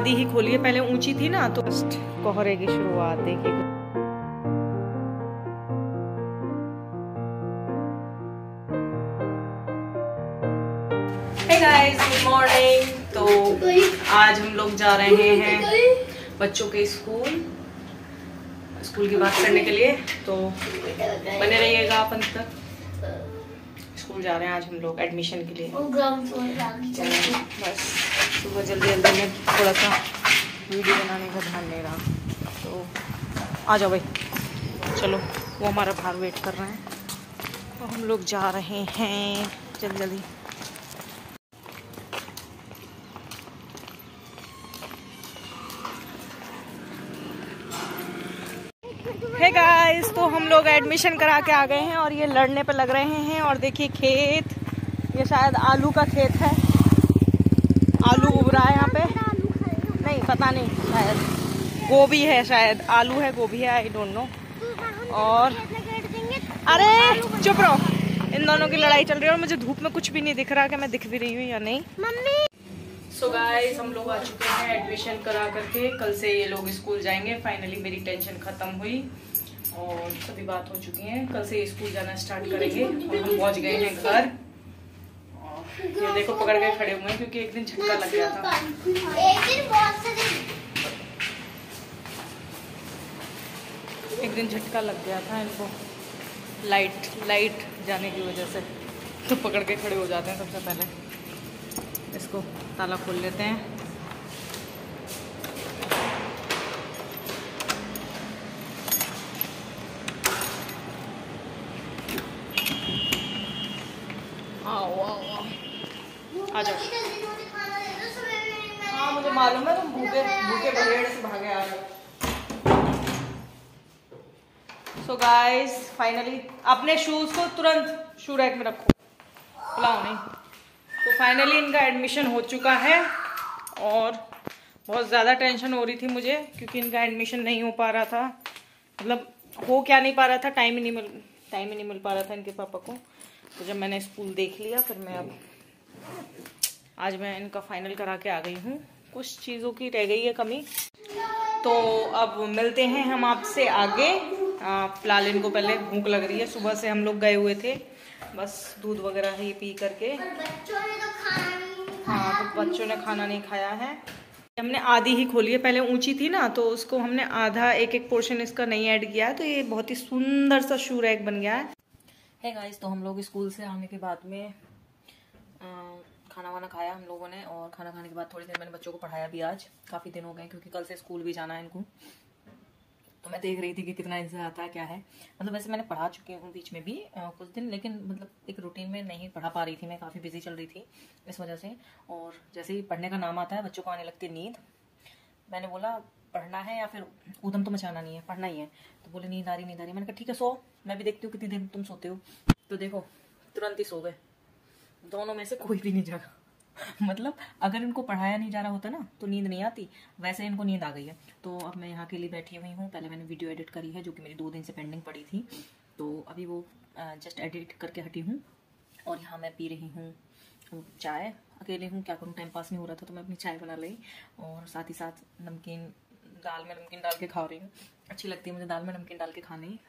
आधी ही खोली है, पहले ऊंची थी ना तो कोहरे की शुरुआत देखिए। Hey guys, good morning. तो आज हम लोग जा रहे हैं बच्चों के स्कूल की बात करने के लिए, तो बने रहिएगा आप अंत तक। स्कूल जा रहे हैं आज हम लोग एडमिशन के लिए। बस सुबह जल्दी में थोड़ा सा वीडियो बनाने का ध्यान नहीं रहा, तो आ जाओ भाई, चलो। वो हमारा बाहर वेट कर रहे हैं, तो हम लोग जा रहे हैं जल्दी। हे गाइस, तो हम लोग एडमिशन करा के आ गए हैं और ये लड़ने पे लग रहे हैं। और देखिए खेत, ये शायद आलू का खेत है, आलू उग रहा है यहाँ पे। नहीं पता नहीं, शायद गोभी है, शायद आलू है गोभी है, आई डोंट नो। और अरे चुप रहो, इन दोनों की लड़ाई चल रही है और मुझे धूप में कुछ भी नहीं दिख रहा कि मैं दिख भी रही हूँ या नहीं। मम्मी सो गाइस, हम लोग आ चुके हैं एडमिशन करा करके। कल से ये लोग स्कूल जाएंगे। फाइनली मेरी टेंशन खत्म हुई और सभी बात हो चुकी है। कल से स्कूल जाना स्टार्ट करेंगे और हम पहुंच गए हैं घर। और ये देखो पकड़ के खड़े हुए हैं क्योंकि एक दिन झटका लग गया था। एक दिन झटका लग गया था इनको, लाइट जाने की वजह से, तो पकड़ के खड़े हो जाते हैं। सबसे पहले इसको ताला खोल लेते हैं। आओ आ जाओ। हाँ मुझे मालूम है, तुम भूखे बगैर से भागे आ रहे हो। सो गाइस, फाइनली अपने शूज को तुरंत शू रैक में रखो, बुलाओ नहीं। तो फाइनली इनका एडमिशन हो चुका है और बहुत ज़्यादा टेंशन हो रही थी मुझे क्योंकि इनका एडमिशन नहीं हो पा रहा था। मतलब हो क्या नहीं पा रहा था, टाइम ही नहीं मिल पा रहा था इनके पापा को। तो जब मैंने स्कूल देख लिया, फिर मैं आज मैं इनका फाइनल करा के आ गई हूँ। कुछ चीज़ों की रह गई है कमी, तो अब मिलते हैं हम आपसे आगे। फिलहाल इनको पहले भूख लग रही है, सुबह से हम लोग गए हुए थे, बस दूध वगैरह ही पी करके। बच्चों ने तो खाना नहीं खाया। हाँ, तो बच्चों ने खाना नहीं खाया है। हमने आधी ही खोली है, पहले ऊंची थी ना तो उसको हमने आधा एक पोर्शन इसका नहीं ऐड किया, तो ये बहुत ही सुंदर सा शू रैक बन गया है। हे गाइस, तो हम लोग स्कूल से आने के बाद में खाना वाना खाया हम लोगों ने, और खाना खाने के बाद थोड़ी देर मैंने बच्चों को पढ़ाया भी। आज काफ़ी दिन हो गए क्योंकि कल से स्कूल भी जाना है इनको, तो मैं देख रही थी कि कितना इनसे आता है क्या है। मतलब वैसे मैंने पढ़ा चुकी हूँ बीच में भी कुछ दिन, लेकिन मतलब एक रूटीन में नहीं पढ़ा पा रही थी, मैं काफ़ी बिजी चल रही थी इस वजह से। और जैसे ही पढ़ने का नाम आता है बच्चों को आने लगती नींद। मैंने बोला पढ़ना है या फिर ऊधम तो मचाना नहीं है, पढ़ना ही है। तो बोले नींद आ रही। मैंने कहा ठीक है सो, मैं भी देखती हूँ कितनी देर तुम सोते हो। तो देखो तुरंत ही सो गए, दोनों में से कोई भी नहीं जागा। मतलब अगर इनको पढ़ाया नहीं जा रहा होता ना तो नींद नहीं आती, वैसे इनको नींद आ गई है। तो अब मैं यहाँ के लिए बैठी हुई हूँ। पहले मैंने वीडियो एडिट करी है जो कि मेरी 2 दिन से पेंडिंग पड़ी थी, तो अभी वो जस्ट एडिट करके हटी हूँ। और यहाँ मैं पी रही हूँ चाय, अकेले हूँ, क्या करूँ, टाइम पास नहीं हो रहा था तो मैं अपनी चाय बना ली। और साथ ही साथ नमकीन, दाल में नमकीन डाल के खा रही हूँ। अच्छी लगती है मुझे दाल में नमकीन डाल के खानी,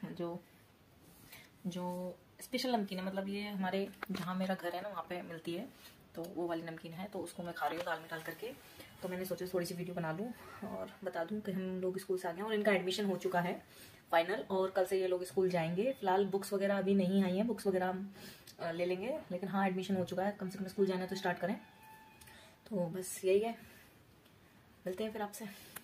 जो स्पेशल नमकीन है। मतलब ये हमारे जहाँ मेरा घर है ना वहाँ पे मिलती है, तो वो वाली नमकीन है, तो उसको मैं खा रही हूँ दाल में डाल करके। तो मैंने सोचा थोड़ी सी वीडियो बना लूँ और बता दूँ कि हम लोग स्कूल से आ गए और इनका एडमिशन हो चुका है फाइनल, और कल से ये लोग स्कूल जाएंगे। फिलहाल बुक्स वगैरह अभी नहीं आई हैं, बुक्स वगैरह हम ले लेंगे, लेकिन हाँ एडमिशन हो चुका है। कम से कम स्कूल जाना है तो स्टार्ट करें। तो बस यही है, मिलते हैं फिर आपसे।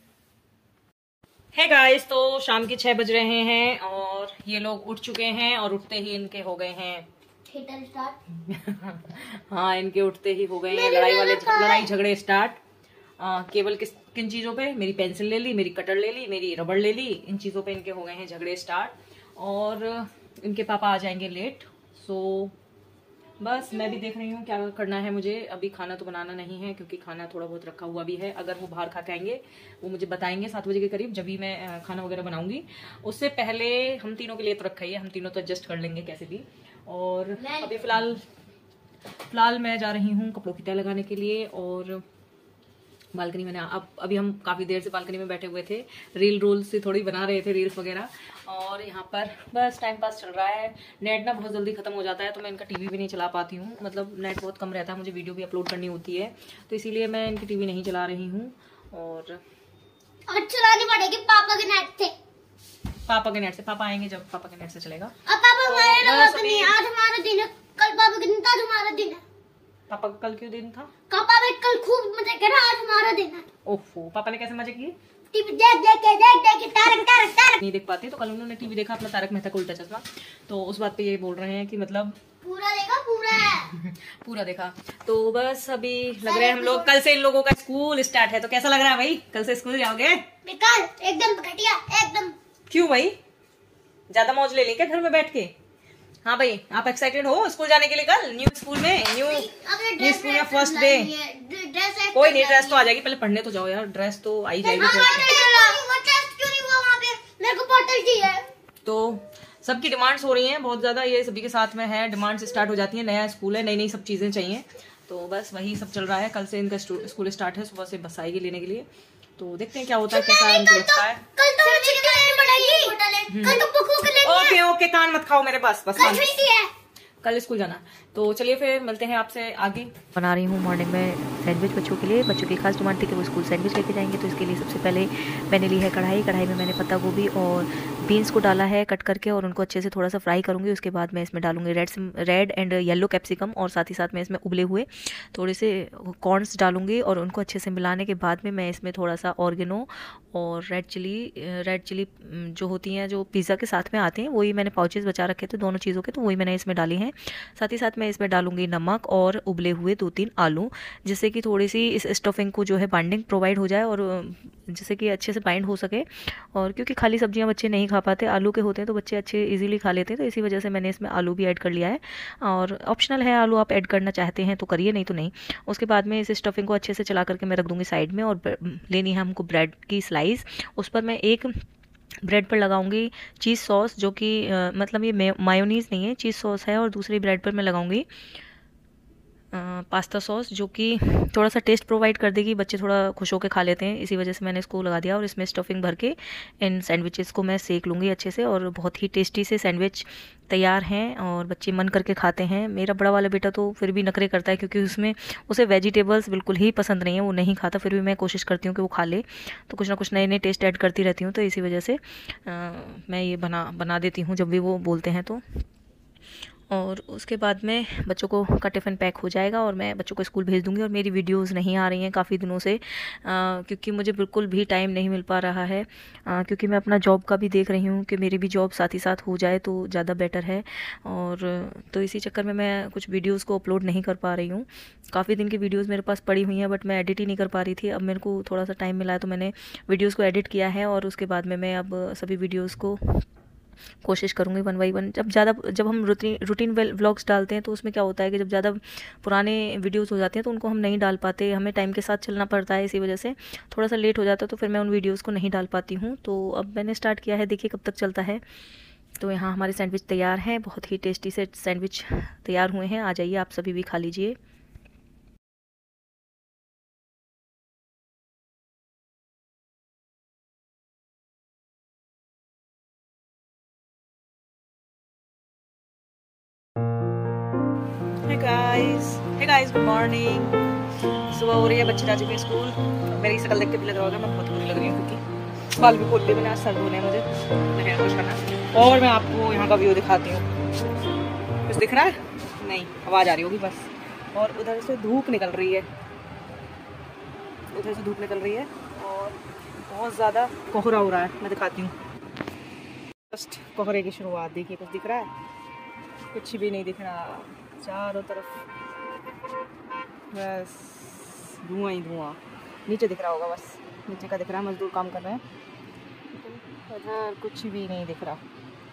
है गाइस, तो शाम के 6 बज रहे हैं और ये लोग उठ चुके हैं, और उठते ही इनके हो गए हैं थिएटर स्टार्ट। हाँ, इनके उठते ही हो गए हैं लड़ाई झगड़े स्टार्ट। केवल किन चीजों पे, मेरी पेंसिल ले ली, मेरी कटर ले ली, मेरी रबड़ ले ली, इन चीजों पे इनके हो गए हैं झगड़े स्टार्ट। और इनके पापा आ जाएंगे लेट, सो बस मैं भी देख रही हूँ क्या करना है मुझे। अभी खाना तो बनाना नहीं है क्योंकि खाना थोड़ा बहुत रखा हुआ भी है। अगर वो बाहर खा के आएंगे, वो मुझे बताएंगे 7 बजे के करीब, जब भी मैं खाना वगैरह बनाऊंगी। उससे पहले हम तीनों के लिए तो रखा ही है, हम तीनों तो एडजस्ट कर लेंगे कैसे भी। और अभी फिलहाल मैं जा रही हूँ कपड़ों की तह लगाने के लिए, और बालकनी में अब अभी हम काफ़ी देर से बालकनी में बैठे हुए थे, रील रोल से थोड़ी बना रहे थे रील्स वगैरह, और यहाँ पर बस टाइम पास चल रहा है। नेट ना बहुत जल्दी ख़त्म हो जाता है तो मैं इनका टीवी भी नहीं चला पाती हूँ, मतलब नेट बहुत कम रहता है, मुझे वीडियो भी अपलोड करनी होती है, तो इसीलिए मैं इनकी टीवी नहीं चला रही हूँ। और चलानी पड़ेगी पापा के नेट से, पापा के नेट से, पापा आएंगे जब पापा के नेट से चलेगा। अब पापा हमारे नहीं, आज हमारा दिन है, कल पापा के दिन था, हमारा दिन है। पापा का कल क्यों दिन था? पापा ने कल खूब मजे करे, आज हमारा दिन है। ओफो, पापा ने कैसे मजे किए? टीवी देख के तारक नहीं देख पाती, तो कल उन्होंने टीवी देखा अपना तारक मेहता का उल्टा चश्मा, तो उस बात पे ये बोल रहे हैं कि मतलब पूरा देखा, पूरा देखा। तो बस अभी लग रहा है हम लोग, कल से इन लोगों का स्कूल स्टार्ट है, तो कैसा लग रहा है भाई, कल से स्कूल जाओगे? बेकार, एकदम घटिया, एकदम। क्यों भाई, ज्यादा मौज ले ली क्या घर में बैठ के? हाँ भाई, आप एक्साइटेड हो स्कूल जाने के लिए? कल न्यू स्कूल में, न्यू स्कूल में फर्स्ट डे। कोई नहीं, ड्रेस तो आ जाएगी, पहले पढ़ने तो जाओ यार, ड्रेस तो आई जाएगी। तो सबकी डिमांड्स हो रही हैं बहुत ज्यादा, ये सभी के साथ में है, डिमांड्स स्टार्ट हो जाती है, नया स्कूल है, नई नई सब चीजें चाहिए, तो बस वही सब चल रहा है। कल से इनका स्कूल स्टार्ट है, सुबह से बस आएगी लेने के लिए, तो देखते हैं क्या होता है, कैसा इनको लगता है। ओके ओके, कान मत खाओ मेरे, बस कल स्कूल जाना। तो चलिए फिर मिलते हैं आपसे आगे। बना रही हूँ मॉर्निंग में सैंडविच बच्चों के लिए। बच्चों की खास डिमांड थी कि वो स्कूल सैंडविच लेके जाएंगे, तो इसके लिए सबसे पहले मैंने ली है कढ़ाई में मैंने पत्ता गोभी और बीन्स को डाला है कट करके, और उनको अच्छे से थोड़ा सा फ्राई करूँगी। उसके बाद मैं इसमें डालूंगी रेड एंड येलो कैप्सिकम, और साथ ही साथ मैं इसमें उबले हुए थोड़े से कॉर्न्स डालूंगी, और उनको अच्छे से मिलाने के बाद में मैं इसमें थोड़ा सा ऑर्गेनो और रेड चिली जो होती हैं, जो पिज़्ज़ा के साथ में आते हैं, वही मैंने पाउचेस बचा रखे थे दोनों चीज़ों के, तो वही मैंने इसमें डाली हैं। साथ ही साथ मैं इसमें डालूंगी नमक और उबले हुए 2-3 आलू, जिससे कि थोड़ी सी इस स्टफिंग को जो है बाइंडिंग प्रोवाइड हो जाए, और जिससे कि अच्छे से बाइंड हो सके। और क्योंकि खाली सब्जियां बच्चे नहीं खा पाते, आलू के होते हैं तो बच्चे अच्छे इजीली खा लेते हैं, तो इसी वजह से मैंने इसमें आलू भी ऐड कर लिया है। और ऑप्शनल है, आलू आप ऐड करना चाहते हैं तो करिए, नहीं तो नहीं। उसके बाद में इस स्टफिंग को अच्छे से चला करके मैं रख दूंगी साइड में, और लेनी है हमको ब्रेड की स्लाइस। उस पर मैं एक ब्रेड पर लगाऊंगी चीज़ सॉस, जो कि मतलब ये मायोनीज़ नहीं है, चीज़ सॉस है, और दूसरी ब्रेड पर मैं लगाऊंगी पास्ता सॉस, जो कि थोड़ा सा टेस्ट प्रोवाइड कर देगी, बच्चे थोड़ा खुश होकर खा लेते हैं, इसी वजह से मैंने इसको लगा दिया। और इसमें स्टफिंग भर के इन सैंडविचेस को मैं सेक लूँगी अच्छे से, और बहुत ही टेस्टी से सैंडविच तैयार हैं, और बच्चे मन करके खाते हैं। मेरा बड़ा वाला बेटा तो फिर भी नखरे करता है, क्योंकि उसमें उसे वेजिटेबल्स बिल्कुल ही पसंद नहीं है, वो नहीं खाता, फिर भी मैं कोशिश करती हूँ कि वो खा ले, तो कुछ ना कुछ नए नए टेस्ट ऐड करती रहती हूँ, तो इसी वजह से मैं ये बना देती हूँ जब भी वो बोलते हैं तो। और उसके बाद में बच्चों को का टिफ़िन पैक हो जाएगा, और मैं बच्चों को स्कूल भेज दूँगी। और मेरी वीडियोस नहीं आ रही हैं काफ़ी दिनों से, क्योंकि मुझे बिल्कुल भी टाइम नहीं मिल पा रहा है, क्योंकि मैं अपना जॉब का भी देख रही हूँ कि मेरी भी जॉब साथ ही साथ हो जाए तो ज़्यादा बेटर है। और तो इसी चक्कर में मैं कुछ वीडियोज़ को अपलोड नहीं कर पा रही हूँ। काफ़ी दिन की वीडियोज़ मेरे पास पड़ी हुई हैं, बट मैं एडिट ही नहीं कर पा रही थी। अब मेरे को थोड़ा सा टाइम मिला है, तो मैंने वीडियोज़ को एडिट किया है, और उसके बाद में मैं अब सभी वीडियोज़ को कोशिश करूँगी 1 बाई 1। जब हम रूटीन व्लॉग्स डालते हैं, तो उसमें क्या होता है कि जब ज़्यादा पुराने वीडियोस हो जाते हैं तो उनको हम नहीं डाल पाते, हमें टाइम के साथ चलना पड़ता है, इसी वजह से थोड़ा सा लेट हो जाता है, तो फिर मैं उन वीडियोस को नहीं डाल पाती हूँ। तो अब मैंने स्टार्ट किया है, देखिए कब तक चलता है। तो यहाँ हमारे सैंडविच तैयार हैं, बहुत ही टेस्टी से सैंडविच तैयार हुए हैं। आ जाइए आप सभी भी खा लीजिए। Hey guys good morning. सुबह हो रही है, बच्चे जा चुके हैं स्कूल। मेरी शक्ल देख के भी लग रहा होगा मैं बहुत बुरी लग रही हूँ, क्योंकि बाल भी खोल लिए मैंने, आज सर धोने मुझे हेयर वॉश करना। और मैं आपको यहाँ का व्यू दिखाती हूँ, कुछ दिख रहा है? नहीं, आवाज़ आ रही होगी बस। और उधर से धूप निकल रही है, और बहुत ज़्यादा कोहरा हो रहा है। मैं दिखाती हूँ जस्ट कोहरे की शुरुआत। देखिए कुछ दिख रहा है? कुछ भी नहीं दिख रहा, चारों तरफ बस धुआं ही धुआं। नीचे दिख रहा होगा, बस नीचे का दिख रहा है, मजदूर काम कर रहे हैं, उधर कुछ भी नहीं दिख रहा।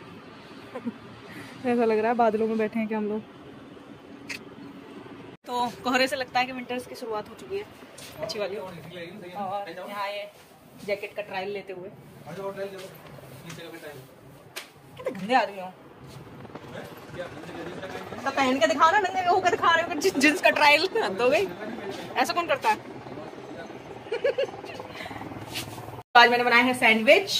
ऐसा लग रहा है बादलों में बैठे हैं क्या हम लोग। तो कोहरे से लगता है कि विंटर्स की शुरुआत हो चुकी है, अच्छी वाली। और यहाँ ये जैकेट का ट्रायल लेते हुए कितने गंदे आ रही हो, तो पहन के दिखाओ ना, नंगे होकर दिखा रहे हो जींस का ट्रायल। हद हो गई, ऐसा कौन करता है? आज मैंने बनाए हैं सैंडविच,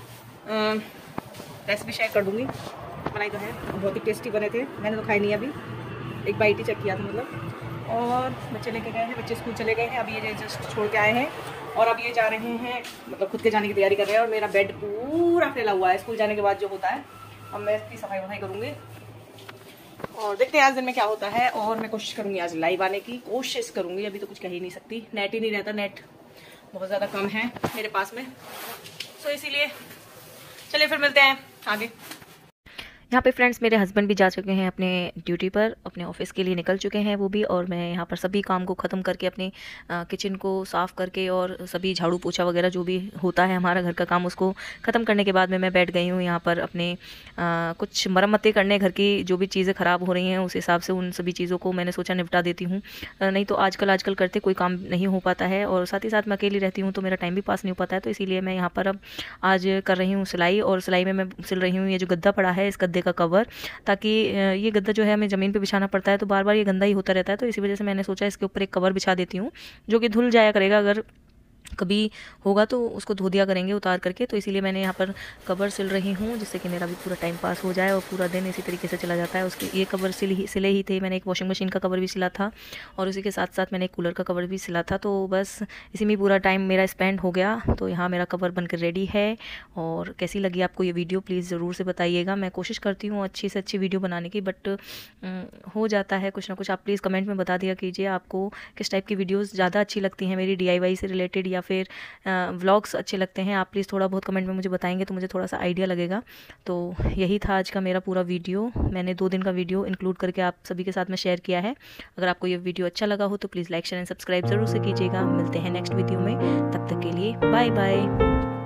रेसिपी शेयर कर दूंगी। बनाई तो है, बहुत ही टेस्टी बने थे। मैंने तो खाई नहीं अभी, एक बाइट ही चेक किया था मतलब। और बच्चे लेके गए हैं, बच्चे स्कूल चले गए हैं, अभी ये जस्ट छोड़ के आए हैं और अब ये जा रहे हैं, मतलब खुद के जाने की तैयारी कर रहे हैं। और मेरा बेड पूरा फैला हुआ है स्कूल जाने के बाद जो होता है। अब मैं इसकी सफाई वफाई करूँगी और देखते हैं आज दिन में क्या होता है। और मैं कोशिश करूँगी आज लाइव आने की कोशिश करूँगी, अभी तो कुछ कह ही नहीं सकती, नेट ही नहीं रहता, नेट बहुत ज़्यादा कम है मेरे पास में, तो इसीलिए चलिए फिर मिलते हैं आगे। यहाँ पे फ्रेंड्स मेरे हस्बैंड भी जा चुके हैं अपने ड्यूटी पर, अपने ऑफिस के लिए निकल चुके हैं वो भी। और मैं यहाँ पर सभी काम को ख़त्म करके अपने किचन को साफ़ करके और सभी झाड़ू पोछा वगैरह जो भी होता है हमारा घर का काम, उसको ख़त्म करने के बाद में मैं बैठ गई हूँ यहाँ पर अपने कुछ मरम्मतें करने, घर की जो भी चीज़ें ख़राब हो रही हैं उस हिसाब से उन सभी चीज़ों को मैंने सोचा निपटा देती हूँ। नहीं तो आजकल करते कोई काम नहीं हो पाता है, और साथ ही साथ मैं अकेली रहती हूँ तो मेरा टाइम भी पास नहीं हो पाता है। तो इसीलिए मैं यहाँ पर अब आज कर रही हूँ सिलाई, और सिलाई में मैं सिल रही हूँ ये जो गद्दा पड़ा है, इस गद्दे का कवर, ताकि ये गद्दा जो है हमें ज़मीन पे बिछाना पड़ता है तो बार बार ये गंदा ही होता रहता है। तो इसी वजह से मैंने सोचा इसके ऊपर एक कवर बिछा देती हूँ जो कि धुल जाया करेगा, अगर कभी होगा तो उसको धो दिया करेंगे उतार करके। तो इसीलिए मैंने यहाँ पर कवर सिल रही हूँ जिससे कि मेरा भी पूरा टाइम पास हो जाए और पूरा दिन इसी तरीके से चला जाता है। उसके ये कवर सिले ही थे, मैंने एक वॉशिंग मशीन का कवर भी सिला था और उसी के साथ साथ मैंने एक कूलर का कवर भी सिला था। तो बस इसी में पूरा टाइम मेरा स्पेंड हो गया। तो यहाँ मेरा कवर बनकर रेडी है। और कैसी लगी आपको ये वीडियो प्लीज़ ज़रूर से बताइएगा। मैं कोशिश करती हूँ अच्छी से अच्छी वीडियो बनाने की, बट हो जाता है कुछ ना कुछ। आप प्लीज़ कमेंट में बता दिया कीजिए आपको किस टाइप की वीडियोज़ ज़्यादा अच्छी लगती हैं, मेरी DIY से रिलेटेड या फिर व्लॉग्स अच्छे लगते हैं। आप प्लीज़ थोड़ा बहुत कमेंट में मुझे बताएंगे तो मुझे थोड़ा सा आइडिया लगेगा। तो यही था आज का मेरा पूरा वीडियो, मैंने 2 दिन का वीडियो इंक्लूड करके आप सभी के साथ में शेयर किया है। अगर आपको ये वीडियो अच्छा लगा हो तो please like share and subscribe ज़रूर से कीजिएगा। मिलते हैं नेक्स्ट वीडियो में, तब तक के लिए बाय बाय।